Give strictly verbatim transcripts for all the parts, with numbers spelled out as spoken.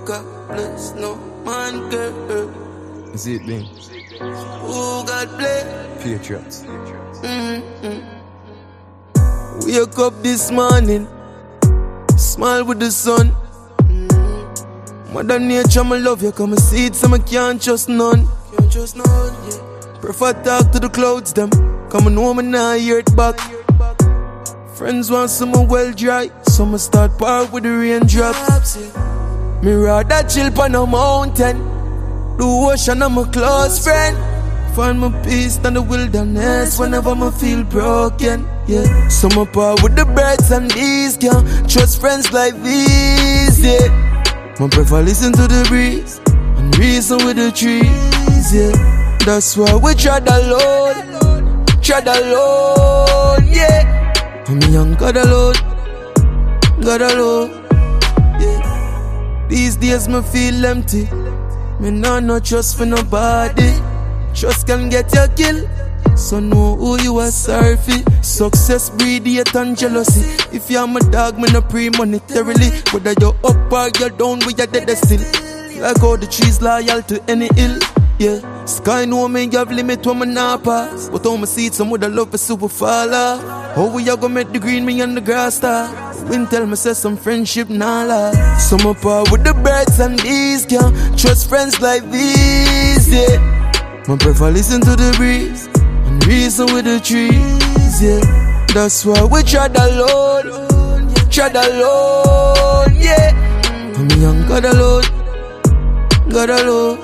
God bless no man, girl. Is it been? Oh, God bless Patriots. mm-hmm. Wake up this morning, smile with the sun. mm-hmm. Mother Nature, I love you, come and see it, so I can't trust none. Can't trust none, yeah. Prefer talk to the clouds, them. Come and know me now, hear it back. Friends want summer well dry, so I start park with the raindrops. Me rather chill on a mountain. The ocean, I'm a close friend. Find my peace in the wilderness whenever I feel broken. Yeah, so I part with the birds and bees. Can't trust friends like these. Yeah, I prefer listen to the breeze and reason with the trees. Yeah, that's why we tread alone, tread alone. Yeah. I'm young, God alone, God alone, yeah. These days me feel empty. Me nah no trust for nobody. Trust can get you killed, so know who you are sorry for. Success breed hate and jealousy. If you are my dog, me no pre-monetarily. Whether you're up or you're down, we are dead still. Like how the trees loyal to any hill. Yeah, sky know me have limit when me nah pass. But on my seat, some woulda love for super faller. How we a go make the green me and the grass star? Wind tell me say some friendship nah last. Some apart with the birds and bees. Can't trust friends like these, yeah. I prefer listen to the breeze and reason with the trees, yeah. That's why we tread alone, tread alone, yeah. I'm young, God alone, God alone.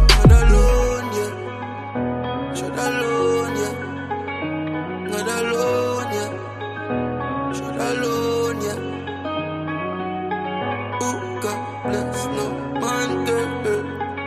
Tread alone, yeah. God alone, yeah. Tread alone, yeah. Oh, God bless no man, girl.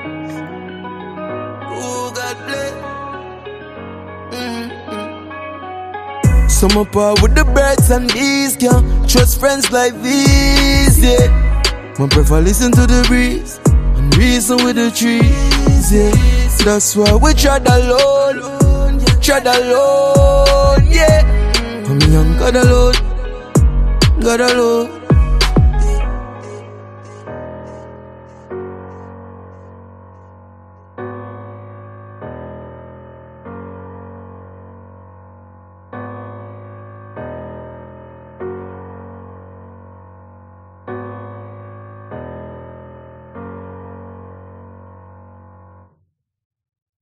Oh, God bless. Mm-hmm. Some apart with the birds and bees. Can't trust friends like these, yeah. I prefer listen to the breeze and reason with the trees, yeah. That's why we tread alone, tread alone, yeah. I'm young, God alone, God alone.